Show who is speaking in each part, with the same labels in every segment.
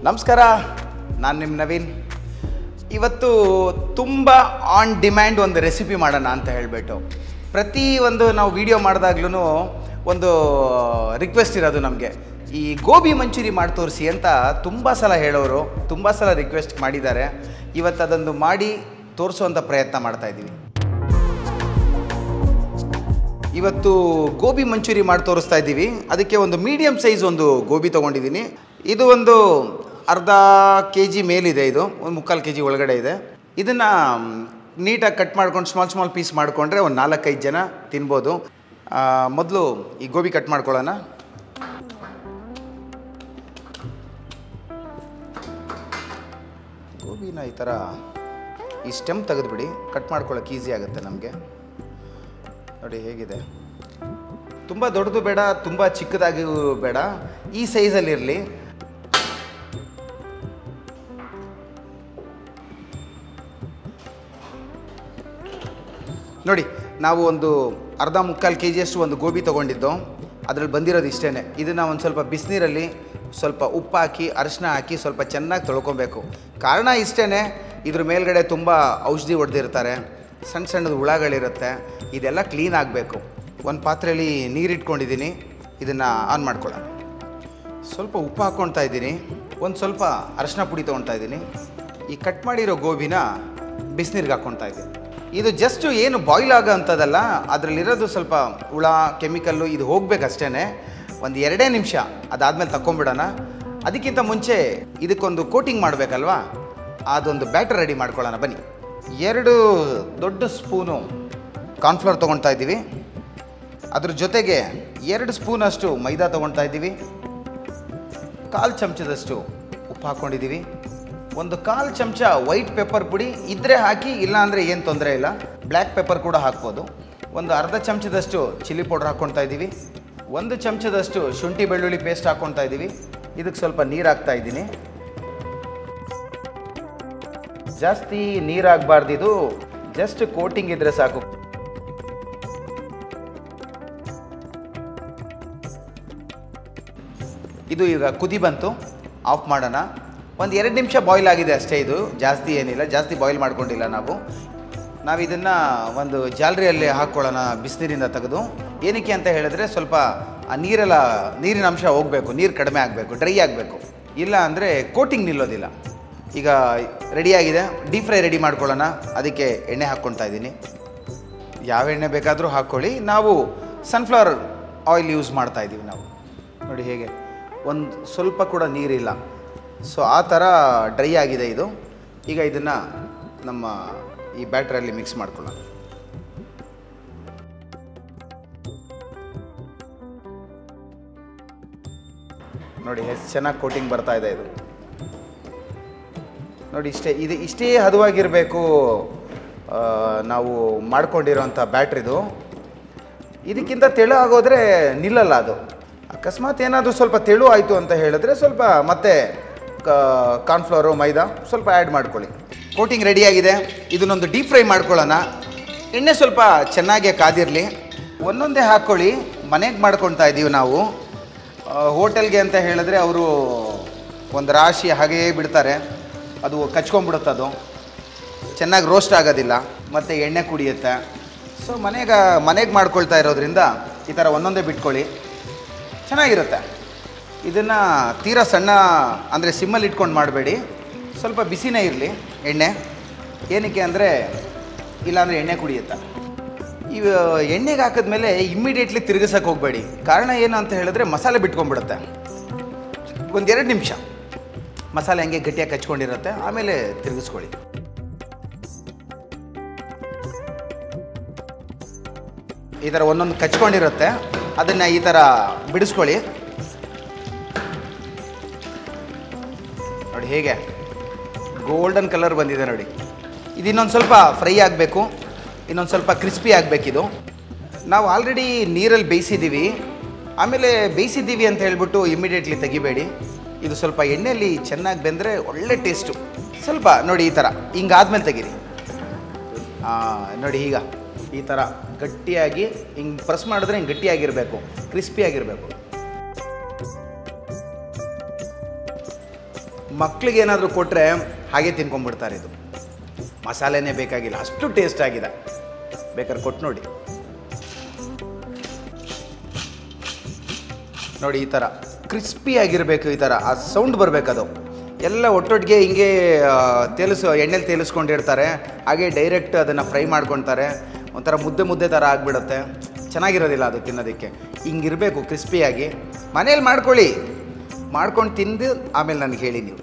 Speaker 1: ನಮಸ್ಕಾರ, ನಾನು ನಿಮ್ಮ ನವೀನ್. ಇವತ್ತು ತುಂಬ ಆನ್ ಡಿಮ್ಯಾಂಡ್ ಒಂದು ರೆಸಿಪಿ ಮಾಡೋಣ ಅಂತ ಹೇಳಿಬಿಟ್ಟು ಪ್ರತಿ ಒಂದು ನಾವು ವಿಡಿಯೋ ಮಾಡಿದಾಗ್ಲೂ ಒಂದು ರಿಕ್ವೆಸ್ಟ್ ಇರೋದು ನಮಗೆ, ಈ ಗೋಬಿ ಮಂಚೂರಿ ಮಾಡಿ ತೋರಿಸಿ ಅಂತ ತುಂಬ ಸಲ ಹೇಳೋರು, ತುಂಬ ಸಲ ರಿಕ್ವೆಸ್ಟ್ ಮಾಡಿದ್ದಾರೆ. ಇವತ್ತು ಅದೊಂದು ಮಾಡಿ ತೋರಿಸುವಂಥ ಪ್ರಯತ್ನ ಮಾಡ್ತಾಯಿದ್ದೀವಿ. ಇವತ್ತು ಗೋಬಿ ಮಂಚೂರಿ ಮಾಡಿ ತೋರಿಸ್ತಾ ಇದ್ದೀವಿ. ಅದಕ್ಕೆ ಒಂದು ಮೀಡಿಯಮ್ ಸೈಜ್ ಒಂದು ಗೋಬಿ ತೊಗೊಂಡಿದ್ದೀನಿ. ಇದು ಒಂದು ಅರ್ಧ kg ಮೇಲಿದೆ, ಇದು ಒಂದು 3/4 kg ಒಳಗಡೆ ಇದೆ. ಇದನ್ನು ನೀಟಾಗಿ ಕಟ್ ಮಾಡ್ಕೊಂಡು ಸ್ಮಾಲ್ ಪೀಸ್ ಮಾಡಿಕೊಂಡ್ರೆ ಒಂದು 4-5 ಜನ ತಿನ್ಬೋದು. ಮೊದಲು ಈ ಗೋಬಿ ಕಟ್ ಮಾಡ್ಕೊಳ್ಳೋಣ. ಗೋಬಿನ ಈ ಥರ ಈ ಸ್ಟೆಮ್ ತೆಗೆದುಬಿಡಿ, ಕಟ್ ಮಾಡ್ಕೊಳ್ಳೋಕೆ ಈಸಿ ಆಗುತ್ತೆ ನಮಗೆ. ನೋಡಿ ಹೇಗಿದೆ, ತುಂಬ ದೊಡ್ಡದು ಬೇಡ, ತುಂಬ ಚಿಕ್ಕದಾಗಿ ಬೇಡ, ಈ ಸೈಜಲ್ಲಿರಲಿ. ನೋಡಿ, ನಾವು ಒಂದು ಅರ್ಧ 3/4 kg ಅಷ್ಟು ಒಂದು ಗೋಬಿ ತೊಗೊಂಡಿದ್ದು. ಅದರಲ್ಲಿ ಬಂದಿರೋದು ಇಷ್ಟೇ. ಇದನ್ನು ಒಂದು ಸ್ವಲ್ಪ ಬಿಸಿನೀರಲ್ಲಿ ಸ್ವಲ್ಪ ಉಪ್ಪು ಹಾಕಿ ಅರಿಶಿನ ಹಾಕಿ ಸ್ವಲ್ಪ ಚೆನ್ನಾಗಿ ತೊಳ್ಕೊಬೇಕು. ಕಾರಣ ಇಷ್ಟೇ, ಇದ್ರ ಮೇಲ್ಗಡೆ ತುಂಬ ಔಷಧಿ ಹೊಡೆದಿರ್ತಾರೆ, ಸಣ್ಣ ಸಣ್ಣದು ಹುಳಗಳಿರುತ್ತೆ, ಇದೆಲ್ಲ ಕ್ಲೀನ್ ಆಗಬೇಕು. ಒಂದು ಪಾತ್ರೆಯಲ್ಲಿ ನೀರಿಟ್ಕೊಂಡಿದ್ದೀನಿ, ಇದನ್ನು ಆನ್ ಮಾಡ್ಕೊಳ್ಳೋಣ. ಸ್ವಲ್ಪ ಉಪ್ಪು ಹಾಕ್ಕೊಳ್ತಾ ಇದ್ದೀನಿ, ಒಂದು ಸ್ವಲ್ಪ ಅರಿಶಿನ ಪುಡಿ ತೊಗೊಳ್ತಾ ಇದ್ದೀನಿ. ಈ ಕಟ್ ಮಾಡಿರೋ ಗೋಬಿನ ಬಿಸಿನೀರಿಗೆ ಹಾಕ್ಕೊಳ್ತಾ ಇದ್ದೀನಿ. ಇದು ಜಸ್ಟು ಏನು ಬಾಯ್ಲ್ ಆಗೋ ಅಂಥದ್ದಲ್ಲ, ಅದರಲ್ಲಿರೋದು ಸ್ವಲ್ಪ ಹುಳ ಕೆಮಿಕಲ್ಲು ಇದು ಹೋಗಬೇಕಷ್ಟೇ. ಒಂದು 2 ನಿಮಿಷ, ಅದಾದಮೇಲೆ ತಗೊಂಬಿಡೋಣ. ಅದಕ್ಕಿಂತ ಮುಂಚೆ ಇದಕ್ಕೊಂದು ಕೋಟಿಂಗ್ ಮಾಡಬೇಕಲ್ವಾ, ಅದೊಂದು ಬ್ಯಾಟರ್ ರೆಡಿ ಮಾಡ್ಕೊಳ್ಳೋಣ ಬನ್ನಿ. 2 ದೊಡ್ಡ ಸ್ಪೂನು ಕಾರ್ನ್ಫ್ಲವರ್ ತೊಗೊಳ್ತಾ ಇದ್ದೀವಿ. ಅದ್ರ ಜೊತೆಗೆ 2 ಸ್ಪೂನಷ್ಟು ಮೈದಾ ತೊಗೊಳ್ತಾ ಇದ್ದೀವಿ. 1/4 ಚಮಚದಷ್ಟು ಉಪ್ಪು ಹಾಕ್ಕೊಂಡಿದ್ದೀವಿ. ಒಂದು 1/4 ಚಮಚ ವೈಟ್ ಪೆಪ್ಪರ್ ಪುಡಿ ಇದ್ದರೆ ಹಾಕಿ, ಇಲ್ಲ ಅಂದರೆ ಏನು ತೊಂದರೆ ಇಲ್ಲ, ಬ್ಲ್ಯಾಕ್ ಪೆಪ್ಪರ್ ಕೂಡ ಹಾಕ್ಬೋದು. ಒಂದು ಅರ್ಧ ಚಮಚದಷ್ಟು ಚಿಲ್ಲಿ ಪೌಡ್ರ್ ಹಾಕ್ಕೊಳ್ತಾ ಇದ್ದೀವಿ. 1 ಚಮಚದಷ್ಟು ಶುಂಠಿ ಬೆಳ್ಳುಳ್ಳಿ ಪೇಸ್ಟ್ ಹಾಕ್ಕೊಳ್ತಾ ಇದ್ದೀವಿ. ಇದಕ್ಕೆ ಸ್ವಲ್ಪ ನೀರು ಹಾಕ್ತಾ ಇದ್ದೀನಿ. ಜಾಸ್ತಿ ನೀರಾಗಬಾರ್ದು, ಇದು ಜಸ್ಟ್ ಕೋಟಿಂಗ್ ಇದ್ದರೆ ಸಾಕು. ಇದು ಈಗ ಕುದಿ ಬಂತು, ಆಫ್ ಮಾಡೋಣ. ಒಂದು 2 ನಿಮಿಷ ಬಾಯ್ಲ್ ಆಗಿದೆ ಅಷ್ಟೇ, ಇದು ಜಾಸ್ತಿ ಏನಿಲ್ಲ, ಜಾಸ್ತಿ ಬಾಯ್ಲ್ ಮಾಡ್ಕೊಂಡಿಲ್ಲ ನಾವು. ಇದನ್ನು ಒಂದು ಜಾಲರಿಯಲ್ಲಿ ಹಾಕ್ಕೊಳ್ಳೋಣ ಬಿಸಿನೀರಿಂದ ತೆಗೆದು. ಏನಕ್ಕೆ ಅಂತ ಹೇಳಿದ್ರೆ ಸ್ವಲ್ಪ ಆ ನೀರಿನ ಅಂಶ ಹೋಗಬೇಕು, ನೀರು ಕಡಿಮೆ ಆಗಬೇಕು, ಡ್ರೈ ಆಗಬೇಕು, ಇಲ್ಲ ಅಂದರೆ ಕೋಟಿಂಗ್ ನಿಲ್ಲೋದಿಲ್ಲ. ಈಗ ರೆಡಿಯಾಗಿದೆ, ಡೀಪ್ ಫ್ರೈ ರೆಡಿ ಮಾಡ್ಕೊಳ್ಳೋಣ. ಅದಕ್ಕೆ ಎಣ್ಣೆ ಹಾಕ್ಕೊಳ್ತಾ ಇದ್ದೀನಿ. ಯಾವ ಎಣ್ಣೆ ಬೇಕಾದರೂ ಹಾಕ್ಕೊಳ್ಳಿ, ನಾವು ಸನ್ಫ್ಲವರ್ ಆಯಿಲ್ ಯೂಸ್ ಮಾಡ್ತಾಯಿದ್ದೀವಿ ನಾವು. ನೋಡಿ ಹೇಗೆ, ಒಂದು ಸ್ವಲ್ಪ ಕೂಡ ನೀರಿಲ್ಲ, ಸೊ ಆ ಥರ ಡ್ರೈ ಆಗಿದೆ ಇದು. ಈಗ ಇದನ್ನು ನಮ್ಮ ಈ ಬ್ಯಾಟ್ರಲ್ಲಿ ಮಿಕ್ಸ್ ಮಾಡ್ಕೊಳ್ಳೋಣ. ನೋಡಿ ಎಷ್ಟು ಚೆನ್ನಾಗಿ ಕೋಟಿಂಗ್ ಬರ್ತಾ ಇದೆ ಇದು. ನೋಡಿ ಇಷ್ಟೇ ಹದವಾಗಿರಬೇಕು ನಾವು ಮಾಡ್ಕೊಂಡಿರೋಂಥ ಬ್ಯಾಟ್ರಿದು. ಇದಕ್ಕಿಂತ ತೆಳು ಆಗೋದ್ರೆ ನಿಲ್ಲಲ್ಲ ಅದು. ಅಕಸ್ಮಾತ್ ಏನಾದರೂ ಸ್ವಲ್ಪ ತೆಳು ಆಯಿತು ಅಂತ ಹೇಳಿದ್ರೆ ಸ್ವಲ್ಪ ಮತ್ತೆ ಕಾರ್ನ್ಫ್ಲವರು ಮೈದಾ ಸ್ವಲ್ಪ ಆ್ಯಡ್ ಮಾಡ್ಕೊಳ್ಳಿ. ಕೋಟಿಂಗ್ ರೆಡಿಯಾಗಿದೆ, ಇದನ್ನೊಂದು ಡೀಪ್ ಫ್ರೈ ಮಾಡ್ಕೊಳ್ಳೋಣ. ಎಣ್ಣೆ ಸ್ವಲ್ಪ ಚೆನ್ನಾಗೇ ಕಾದಿರಲಿ, ಒಂದೊಂದೇ ಹಾಕ್ಕೊಳ್ಳಿ. ಮನೆಗೆ ಮಾಡ್ಕೊಳ್ತಾ ಇದ್ದೀವಿ ನಾವು. ಹೋಟೆಲ್ಗೆ ಅಂತ ಹೇಳಿದ್ರೆ ಅವರು ಒಂದು ರಾಶಿ ಹಾಗೆಯೇ ಬಿಡ್ತಾರೆ, ಅದು ಕಚ್ಕೊಂಡ್ಬಿಡುತ್ತೆ, ಅದು ಚೆನ್ನಾಗಿ ರೋಸ್ಟ್ ಆಗೋದಿಲ್ಲ ಮತ್ತು ಎಣ್ಣೆ ಕುಡಿಯುತ್ತೆ. ಸೊ ಮನೆಗೆ ಮಾಡ್ಕೊಳ್ತಾ ಇರೋದ್ರಿಂದ ಈ ಥರ ಒಂದೊಂದೇ ಬಿಟ್ಕೊಳ್ಳಿ, ಚೆನ್ನಾಗಿರುತ್ತೆ. ಇದನ್ನು ತೀರಾ ಸಣ್ಣ ಅಂದರೆ ಸಿಮ್ಮಲ್ಲಿ ಇಟ್ಕೊಂಡು ಮಾಡಬೇಡಿ, ಸ್ವಲ್ಪ ಬಿಸಿನೇ ಇರಲಿ ಎಣ್ಣೆ. ಏನಕ್ಕೆ ಅಂದರೆ ಇಲ್ಲಾಂದರೆ ಎಣ್ಣೆ ಕುಡಿಯುತ್ತೆ. ಇವು ಎಣ್ಣೆಗೆ ಹಾಕಿದ್ಮೇಲೆ ಇಮ್ಮಿಡಿಯೇಟ್ಲಿ ತಿರುಗಿಸೋಕೆ ಹೋಗಬೇಡಿ. ಕಾರಣ ಏನು ಅಂತ ಹೇಳಿದ್ರೆ ಮಸಾಲೆ ಬಿಟ್ಕೊಂಡ್ಬಿಡುತ್ತೆ. ಒಂದು 2 ನಿಮಿಷ ಮಸಾಲೆ ಹಂಗೆ ಗಟ್ಟಿಯಾಗಿ ಕಚ್ಕೊಂಡಿರುತ್ತೆ, ಆಮೇಲೆ ತಿರುಗಿಸ್ಕೊಳ್ಳಿ. ಈ ಥರ ಒಂದೊಂದು ಕಚ್ಕೊಂಡಿರುತ್ತೆ, ಅದನ್ನು ಈ ಥರ ಬಿಡಿಸ್ಕೊಳ್ಳಿ. ನೋಡಿ ಹೇಗೆ ಗೋಲ್ಡನ್ ಕಲರ್ ಬಂದಿದೆ ನೋಡಿ. ಇದು ಇನ್ನೊಂದು ಸ್ವಲ್ಪ ಫ್ರೈ ಆಗಬೇಕು, ಇನ್ನೊಂದು ಸ್ವಲ್ಪ ಕ್ರಿಸ್ಪಿ ಆಗಬೇಕಿದು. ನಾವು ಆಲ್ರೆಡಿ ನೀರಲ್ಲಿ ಬೇಯಿಸಿದ್ದೀವಿ, ಆಮೇಲೆ ಬೇಯಿಸಿದ್ದೀವಿ ಅಂತ ಹೇಳ್ಬಿಟ್ಟು ಇಮ್ಮಿಡಿಯೇಟ್ಲಿ ತೆಗಿಬೇಡಿ. ಇದು ಸ್ವಲ್ಪ ಎಣ್ಣೆಯಲ್ಲಿ ಚೆನ್ನಾಗಿ ಬೆಂದರೆ ಒಳ್ಳೆ ಟೇಸ್ಟು. ಸ್ವಲ್ಪ ನೋಡಿ ಈ ಥರ ಹಿಂಗಾದ್ಮೇಲೆ ತೆಗೀರಿ. ನೋಡಿ ಈಗ ಈ ಥರ ಗಟ್ಟಿಯಾಗಿ ಹಿಂಗೆ ಪ್ರೆಸ್ ಮಾಡಿದ್ರೆ ಹಿಂಗೆ ಗಟ್ಟಿಯಾಗಿರಬೇಕು, ಕ್ರಿಸ್ಪಿಯಾಗಿರಬೇಕು. ಮಕ್ಳಿಗೆ ಏನಾದರೂ ಕೊಟ್ಟರೆ ಹಾಗೆ ತಿನ್ಕೊಂಡ್ಬಿಡ್ತಾರೆ. ಇದು ಮಸಾಲೆನೇ ಬೇಕಾಗಿಲ್ಲ, ಅಷ್ಟು ಟೇಸ್ಟ್ ಆಗಿದೆ. ಬೇಕಾದ್ರೆ ಕೊಟ್ಟು ನೋಡಿ. ನೋಡಿ ಈ ಥರ ಕ್ರಿಸ್ಪಿಯಾಗಿರಬೇಕು, ಈ ಥರ ಆ ಸೌಂಡ್ ಬರಬೇಕದು. ಎಲ್ಲ ಒಟ್ಟೊಟ್ಟಿಗೆ ಹಿಂಗೆ ಎಣ್ಣೆಲಿ ತೇಲಿಸ್ಕೊಂಡಿರ್ತಾರೆ, ಹಾಗೆ ಡೈರೆಕ್ಟ್ ಅದನ್ನು ಫ್ರೈ ಮಾಡ್ಕೊತಾರೆ. ಒಂಥರ ಮುದ್ದೆ ಥರ ಆಗಿಬಿಡುತ್ತೆ, ಚೆನ್ನಾಗಿರೋದಿಲ್ಲ ಅದು ತಿನ್ನೋದಕ್ಕೆ. ಹಿಂಗಿರಬೇಕು ಕ್ರಿಸ್ಪಿಯಾಗಿ. ಮನೇಲಿ ಮಾಡ್ಕೊಂಡು ತಿಂದು ಆಮೇಲೆ ನನಗೆ ಹೇಳಿ. ನೀವು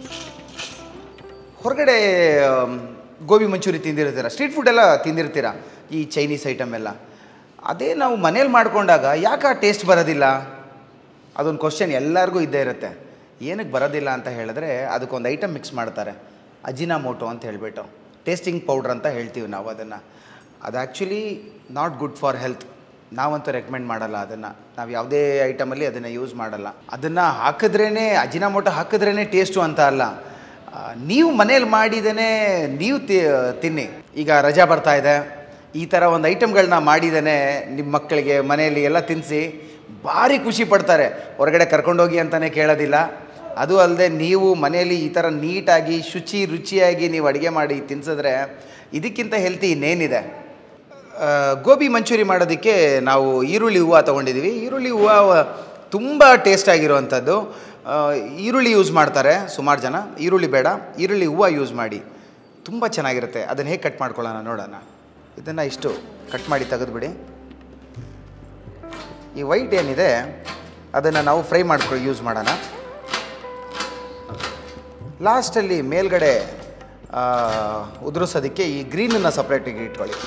Speaker 1: ಹೊರಗಡೆ ಗೋಬಿ ಮಂಚೂರಿ ತಿಂದಿರ್ತೀರ, ಸ್ಟ್ರೀಟ್ ಫುಡ್ ಎಲ್ಲ ತಿಂದಿರ್ತೀರ, ಈ ಚೈನೀಸ್ ಐಟಮ್ ಎಲ್ಲ. ಅದೇ ನಾವು ಮನೇಲಿ ಮಾಡ್ಕೊಂಡಾಗ ಯಾಕೆ ಆ ಟೇಸ್ಟ್ ಬರೋದಿಲ್ಲ? ಅದೊಂದು ಕ್ವಶನ್ ಎಲ್ಲರಿಗೂ ಇದ್ದೇ ಇರುತ್ತೆ. ಏನಕ್ಕೆ ಬರೋದಿಲ್ಲ ಅಂತ ಹೇಳಿದ್ರೆ ಅದಕ್ಕೊಂದು ಐಟಮ್ ಮಿಕ್ಸ್ ಮಾಡ್ತಾರೆ, ಅಜಿನಾಮೋಟೊ ಅಂತ ಹೇಳಿಬಿಟ್ಟು. ಟೇಸ್ಟಿಂಗ್ ಪೌಡ್ರ್ ಅಂತ ಹೇಳ್ತೀವಿ ನಾವು ಅದನ್ನು. ಅದು actually not good for health. ನಾವಂತೂ ರೆಕಮೆಂಡ್ ಮಾಡಲ್ಲ ಅದನ್ನು. ನಾವು ಯಾವುದೇ ಐಟಮಲ್ಲಿ ಅದನ್ನು ಯೂಸ್ ಮಾಡಲ್ಲ. ಅದನ್ನು ಹಾಕಿದ್ರೇ, ಅಜಿನಾಮೋಟೊ ಹಾಕಿದ್ರೇ ಟೇಸ್ಟು ಅಂತ ಅಲ್ಲ. ನೀವು ಮನೇಲಿ ಮಾಡಿದೇ ನೀವು ತಿನ್ನಿ. ಈಗ ರಜಾ ಬರ್ತಾಯಿದೆ, ಈ ಥರ ಒಂದು ಐಟಮ್ಗಳನ್ನ ಮಾಡಿದೇ ನಿಮ್ಮ ಮಕ್ಕಳಿಗೆ ಮನೆಯಲ್ಲಿ ಎಲ್ಲ ತಿನ್ನಿಸಿ ಭಾರಿ ಖುಷಿ ಪಡ್ತಾರೆ. ಹೊರಗಡೆ ಕರ್ಕೊಂಡೋಗಿ ಅಂತಲೇ ಕೇಳೋದಿಲ್ಲ. ಅದು ಅಲ್ಲದೆ ನೀವು ಮನೆಯಲ್ಲಿ ಈ ಥರ ನೀಟಾಗಿ ರುಚಿಯಾಗಿ ನೀವು ಅಡುಗೆ ಮಾಡಿ ತಿನ್ಸಿದ್ರೆ ಇದಕ್ಕಿಂತ ಹೆಲ್ತಿ ಇನ್ನೇನಿದೆ. ಗೋಬಿ ಮಂಚೂರಿ ಮಾಡೋದಕ್ಕೆ ನಾವು ಈರುಳ್ಳಿ ಹೂವು ತೊಗೊಂಡಿದ್ದೀವಿ. ಈರುಳ್ಳಿ ಹೂವು ತುಂಬ ಟೇಸ್ಟಾಗಿರುವಂಥದ್ದು. ಈರುಳ್ಳಿ ಯೂಸ್ ಮಾಡ್ತಾರೆ ಸುಮಾರು ಜನ. ಈರುಳ್ಳಿ ಬೇಡ, ಈರುಳ್ಳಿ ಹೂವು ಯೂಸ್ ಮಾಡಿ, ತುಂಬ ಚೆನ್ನಾಗಿರುತ್ತೆ. ಅದನ್ನು ಹೇಗೆ ಕಟ್ ಮಾಡ್ಕೊಳ್ಳೋಣ ನೋಡೋಣ. ಇದನ್ನು ಇಷ್ಟು ಕಟ್ ಮಾಡಿ ತೆಗೆದುಬಿಡಿ. ಈ ವೈಟ್ ಏನಿದೆ ಅದನ್ನು ನಾವು ಫ್ರೈ ಯೂಸ್ ಮಾಡೋಣ. ಲಾಸ್ಟಲ್ಲಿ ಮೇಲ್ಗಡೆ ಉದುರಿಸೋದಕ್ಕೆ ಈ ಗ್ರೀನನ್ನು ಸಪ್ರೇಟಾಗಿ ಇಟ್ಕೊಳ್ಳಿ.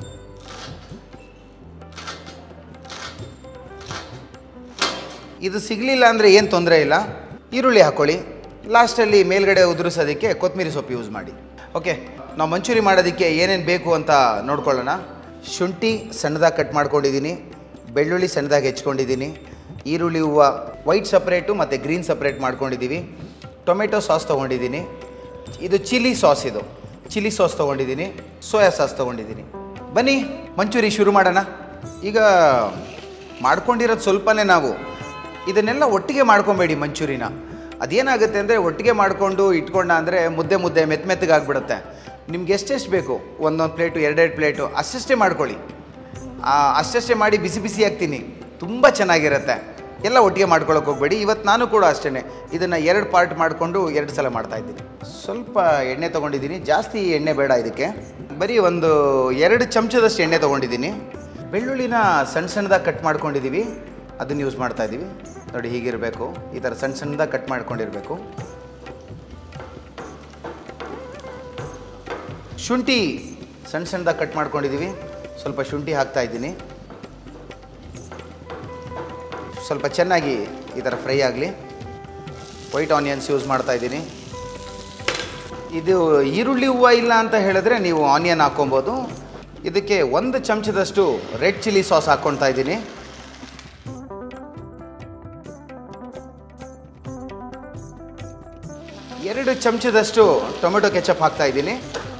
Speaker 1: ಇದು ಸಿಗಲಿಲ್ಲ ಅಂದರೆ ಏನು ತೊಂದರೆ ಇಲ್ಲ, ಈರುಳ್ಳಿ ಹಾಕ್ಕೊಳ್ಳಿ. ಲಾಸ್ಟಲ್ಲಿ ಮೇಲ್ಗಡೆ ಉದುರಿಸೋದಕ್ಕೆ ಕೊತ್ತಂಬರಿ ಸೊಪ್ಪು ಯೂಸ್ ಮಾಡಿ. ಓಕೆ, ನಾವು ಮಂಚೂರಿ ಮಾಡೋದಕ್ಕೆ ಏನೇನು ಬೇಕು ಅಂತ ನೋಡ್ಕೊಳ್ಳೋಣ. ಶುಂಠಿ ಸಣ್ಣದಾಗಿ ಕಟ್ ಮಾಡ್ಕೊಂಡಿದ್ದೀನಿ, ಬೆಳ್ಳುಳ್ಳಿ ಸಣ್ಣದಾಗಿ ಹೆಚ್ಕೊಂಡಿದ್ದೀನಿ, ಈರುಳ್ಳಿ ಹೂವು ವೈಟ್ ಸಪ್ರೇಟು ಮತ್ತು ಗ್ರೀನ್ ಸಪ್ರೇಟ್ ಮಾಡ್ಕೊಂಡಿದ್ದೀವಿ. ಟೊಮೆಟೊ ಸಾಸ್ ತೊಗೊಂಡಿದ್ದೀನಿ. ಇದು ಚಿಲ್ಲಿ ಸಾಸ್ ತೊಗೊಂಡಿದ್ದೀನಿ. ಸೋಯಾ ಸಾಸ್ ತೊಗೊಂಡಿದ್ದೀನಿ. ಬನ್ನಿ ಮಂಚೂರಿ ಶುರು ಮಾಡೋಣ. ಈಗ ಮಾಡ್ಕೊಂಡಿರೋದು ಸ್ವಲ್ಪನೇ. ನಾವು ಇದನ್ನೆಲ್ಲ ಒಟ್ಟಿಗೆ ಮಾಡ್ಕೊಬೇಡಿ ಮಂಚೂರಿನ. ಅದೇನಾಗುತ್ತೆ ಅಂದರೆ ಒಟ್ಟಿಗೆ ಮಾಡಿಕೊಂಡು ಇಟ್ಕೊಂಡ ಅಂದರೆ ಮುದ್ದೆ ಮೆತ್ತಗಾಗ್ಬಿಡುತ್ತೆ. ನಿಮ್ಗೆ ಎಷ್ಟೆಷ್ಟು ಬೇಕು, ಒಂದೊಂದು ಪ್ಲೇಟು, ಎರಡೆರಡು ಪ್ಲೇಟು ಅಷ್ಟೇ ಮಾಡ್ಕೊಳ್ಳಿ. ಅಷ್ಟೇ ಮಾಡಿ ಬಿಸಿ ಹಾಕ್ತೀನಿ, ತುಂಬ ಚೆನ್ನಾಗಿರುತ್ತೆ. ಎಲ್ಲ ಒಟ್ಟಿಗೆ ಮಾಡ್ಕೊಳ್ಳೋಕೆ ಹೋಗಬೇಡಿ. ಇವತ್ತು ನಾನು ಕೂಡ ಅಷ್ಟೇ ಇದನ್ನು 2 ಪಾರ್ಟ್ ಮಾಡಿಕೊಂಡು 2 ಸಲ ಮಾಡ್ತಾಯಿದ್ದೀನಿ. ಸ್ವಲ್ಪ ಎಣ್ಣೆ ತೊಗೊಂಡಿದ್ದೀನಿ, ಜಾಸ್ತಿ ಎಣ್ಣೆ ಬೇಡ ಇದಕ್ಕೆ. ಬರೀ ಒಂದು 2 ಚಮಚದಷ್ಟು ಎಣ್ಣೆ ತೊಗೊಂಡಿದ್ದೀನಿ. ಬೆಳ್ಳುಳ್ಳಿನ ಸಣ್ಣದಾಗಿ ಕಟ್ ಮಾಡ್ಕೊಂಡಿದ್ದೀವಿ, ಅದನ್ನು ಯೂಸ್ ಮಾಡ್ತಾಯಿದ್ದೀವಿ. ನೋಡಿ ಹೀಗಿರಬೇಕು, ಈ ಥರ ಸಣ್ಣದಾಗಿ ಕಟ್ ಮಾಡ್ಕೊಂಡಿರಬೇಕು. ಶುಂಠಿ ಸಣ್ಣದಾಗಿ ಕಟ್ ಮಾಡ್ಕೊಂಡಿದ್ದೀವಿ. ಸ್ವಲ್ಪ ಶುಂಠಿ ಹಾಕ್ತಾಯಿದ್ದೀನಿ. ಸ್ವಲ್ಪ ಚೆನ್ನಾಗಿ ಈ ಥರ ಫ್ರೈ ಆಗಲಿ. ವೈಟ್ ಆನಿಯನ್ಸ್ ಯೂಸ್ ಮಾಡ್ತಾಯಿದ್ದೀನಿ. ಇದು ಈರುಳ್ಳಿ ಹೂವು ಇಲ್ಲ ಅಂತ ಹೇಳಿದ್ರೆ ನೀವು ಆನಿಯನ್ ಹಾಕ್ಕೊಬೋದು. ಇದಕ್ಕೆ 1 ಚಮಚದಷ್ಟು ರೆಡ್ ಚಿಲ್ಲಿ ಸಾಸ್ ಹಾಕ್ಕೊಳ್ತಾ ಇದ್ದೀನಿ. ಎರಡು ಚಮಚದಷ್ಟು ಟೊಮೆಟೊ ಕೆಚಪ್ ಹಾಕ್ತಾಯಿದ್ದೀನಿ.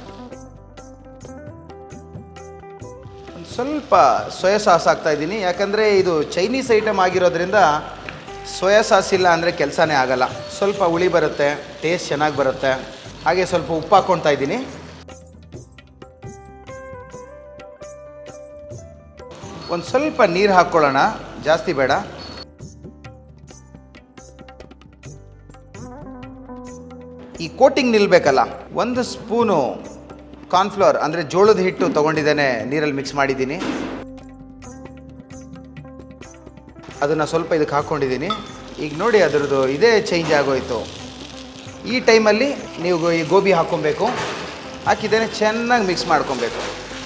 Speaker 1: ಸ್ವಲ್ಪ ಸೋಯಾ ಸಾಸ್ ಹಾಕ್ತಾಯಿದ್ದೀನಿ. ಯಾಕಂದರೆ ಇದು ಚೈನೀಸ್ ಐಟಮ್ ಆಗಿರೋದ್ರಿಂದ ಸೋಯಾ ಸಾಸ್ ಇಲ್ಲ ಅಂದರೆ ಕೆಲಸನೇ ಆಗಲ್ಲ. ಸ್ವಲ್ಪ ಹುಳಿ ಬರುತ್ತೆ, ಟೇಸ್ಟ್ ಚೆನ್ನಾಗಿ ಬರುತ್ತೆ. ಹಾಗೆ ಸ್ವಲ್ಪ ಉಪ್ಪು ಹಾಕ್ಕೊಳ್ತಾ ಇದ್ದೀನಿ. ಒಂದು ಸ್ವಲ್ಪ ನೀರು ಹಾಕ್ಕೊಳ್ಳೋಣ, ಜಾಸ್ತಿ ಬೇಡ. ಈ ಕೋಟಿಂಗ್ ನಿಲ್ಲಬೇಕಲ್ಲ, 1 ಸ್ಪೂನು ಕಾರ್ನ್ಫ್ಲವರ್ ಅಂದರೆ ಜೋಳದ ಹಿಟ್ಟು ತೊಗೊಂಡಿದ್ದೇನೆ, ನೀರಲ್ಲಿ ಮಿಕ್ಸ್ ಮಾಡಿದ್ದೀನಿ. ಅದನ್ನು ಸ್ವಲ್ಪ ಇದಕ್ಕೆ ಹಾಕ್ಕೊಂಡಿದ್ದೀನಿ. ಈಗ ನೋಡಿ ಅದರದ್ದು ಇದೇ ಚೇಂಜ್ ಆಗೋಯಿತು. ಈ ಟೈಮಲ್ಲಿ ನೀವು ಈ ಗೋಬಿ ಹಾಕ್ಕೊಬೇಕು. ಹಾಕಿದ್ದೇನೆ, ಚೆನ್ನಾಗಿ ಮಿಕ್ಸ್ ಮಾಡ್ಕೊಬೇಕು.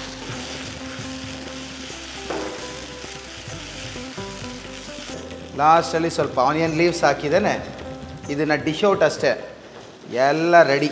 Speaker 1: ಲಾಸ್ಟಲ್ಲಿ ಸ್ವಲ್ಪ ಆನಿಯನ್ ಲೀವ್ಸ್ ಹಾಕಿದ್ದೇನೆ. ಇದನ್ನು ಡಿಶ್ ಔಟ್ ಅಷ್ಟೇ, ಎಲ್ಲ ರೆಡಿ.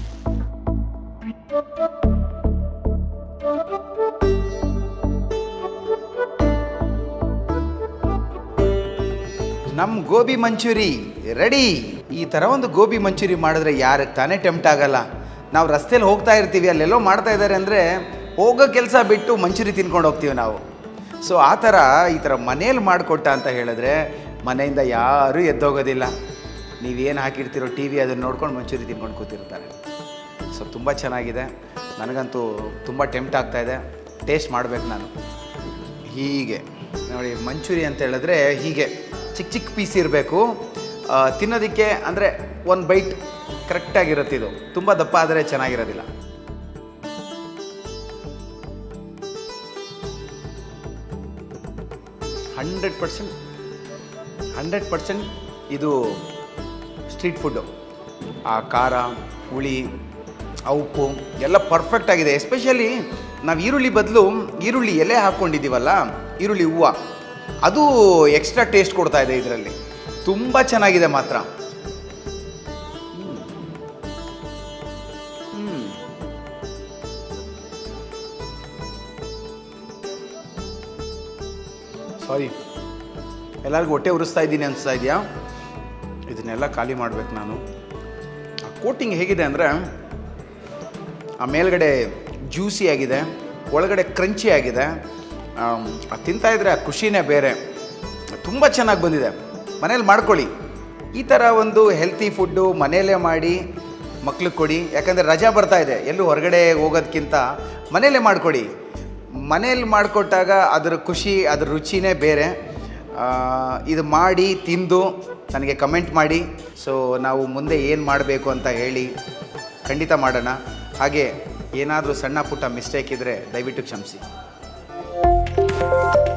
Speaker 1: ನಮ್ಮ ಗೋಬಿ ಮಂಚೂರಿ ರೆಡಿ. ಈ ಥರ ಒಂದು ಗೋಬಿ ಮಂಚೂರಿ ಮಾಡಿದ್ರೆ ಯಾರಿಗೆ ತಾನೇ ಟೆಂಪ್ಟ್ ಆಗಲ್ಲ. ನಾವು ರಸ್ತೆಯಲ್ಲಿ ಹೋಗ್ತಾ ಇರ್ತೀವಿ, ಅಲ್ಲೆಲ್ಲೋ ಮಾಡ್ತಾ ಇದ್ದಾರೆ ಅಂದರೆ ಹೋಗೋ ಕೆಲಸ ಬಿಟ್ಟು ಮಂಚೂರಿ ತಿನ್ಕೊಂಡು ಹೋಗ್ತೀವಿ ನಾವು. ಸೊ ಆ ಥರ ಈ ಥರ ಮನೇಲಿ ಮಾಡಿಕೊಟ್ಟ ಅಂತ ಹೇಳಿದ್ರೆ ಮನೆಯಿಂದ ಯಾರೂ ಎದ್ದೋಗೋದಿಲ್ಲ. ನೀವೇನು ಹಾಕಿರ್ತೀರೋ ಟಿ ವಿ ಅದನ್ನು ನೋಡ್ಕೊಂಡು ಮಂಚೂರಿ ತಿನ್ಕೊಂಡು ಕೂತಿರ್ತಾರೆ. ಸೊ ತುಂಬ ಚೆನ್ನಾಗಿದೆ. ನನಗಂತೂ ತುಂಬ ಟೆಂಪ್ಟ್ ಆಗ್ತಾಯಿದೆ. ಟೇಸ್ಟ್ ಮಾಡಬೇಕು ನಾನು. ಹೀಗೆ ನೋಡಿ, ಮಂಚೂರಿ ಅಂತ ಹೇಳಿದ್ರೆ ಹೀಗೆ ಚಿಕ್ಕ ಚಿಕ್ಕ ಪೀಸ್ ಇರಬೇಕು ತಿನ್ನೋದಕ್ಕೆ. ಅಂದರೆ ಒಂದು ಬೈಟ್ ಕರೆಕ್ಟಾಗಿರುತ್ತೆ. ಇದು ತುಂಬ ದಪ್ಪ ಆದರೆ ಚೆನ್ನಾಗಿರೋದಿಲ್ಲ. ಹಂಡ್ರೆಡ್ ಪರ್ಸೆಂಟ್ ಇದು ಸ್ಟ್ರೀಟ್ ಫುಡ್ಡು. ಆ ಖಾರ, ಹುಳಿ, ಆ ಉಪ್ಪು ಎಲ್ಲ ಪರ್ಫೆಕ್ಟಾಗಿದೆ. ಎಸ್ಪೆಷಲಿ ನಾವು ಈರುಳ್ಳಿ ಬದಲು ಈರುಳ್ಳಿ ಎಲೆ ಹಾಕ್ಕೊಂಡಿದ್ದೀವಲ್ಲ, ಈರುಳ್ಳಿ ಹೂವು, ಅದು ಎಕ್ಸ್ಟ್ರಾ ಟೇಸ್ಟ್ ಕೊಡ್ತಾ ಇದೆ ಇದರಲ್ಲಿ. ತುಂಬ ಚೆನ್ನಾಗಿದೆ ಮಾತ್ರ. ಸಾರಿ, ಎಲ್ಲರಿಗೂ ಹೊಟ್ಟೆ ಉರಿಸ್ತಾ ಇದ್ದೀನಿ ಅನಿಸ್ತಾ ಇದೆಯಾ? ಇದನ್ನೆಲ್ಲ ಖಾಲಿ ಮಾಡಬೇಕು ನಾನು. ಆ ಕೋಟಿಂಗ್ ಹೇಗಿದೆ ಅಂದರೆ, ಆ ಮೇಲ್ಗಡೆ ಜ್ಯೂಸಿ ಆಗಿದೆ, ಒಳಗಡೆ ಕ್ರಂಚಿ ಆಗಿದೆ. ತಿಂತಾಯಿದ್ರೆ ಆ ಖುಷಿನೇ ಬೇರೆ. ತುಂಬ ಚೆನ್ನಾಗಿ ಬಂದಿದೆ. ಮನೇಲಿ ಮಾಡ್ಕೊಳ್ಳಿ. ಈ ಥರ ಒಂದು ಹೆಲ್ತಿ ಫುಡ್ಡು ಮನೆಯಲ್ಲೇ ಮಾಡಿ ಮಕ್ಳಿಗೆ ಕೊಡಿ. ಯಾಕಂದರೆ ರಜಾ ಬರ್ತಾಯಿದೆ, ಎಲ್ಲೂ ಹೊರಗಡೆ ಹೋಗೋದಕ್ಕಿಂತ ಮನೆಯಲ್ಲೇ ಮಾಡಿಕೊಡಿ. ಮನೇಲಿ ಮಾಡಿಕೊಟ್ಟಾಗ ಅದರ ಖುಷಿ, ಅದರ ರುಚಿನೇ ಬೇರೆ. ಇದು ಮಾಡಿ ತಿಂದು ನನಗೆ ಕಮೆಂಟ್ ಮಾಡಿ. ಸೊ ನಾವು ಮುಂದೆ ಏನು ಮಾಡಬೇಕು ಅಂತ ಹೇಳಿ, ಖಂಡಿತ ಮಾಡೋಣ. ಹಾಗೆ ಏನಾದರೂ ಸಣ್ಣ ಪುಟ್ಟ ಮಿಸ್ಟೇಕ್ ಇದ್ದರೆ ದಯವಿಟ್ಟು ಕ್ಷಮಿಸಿ.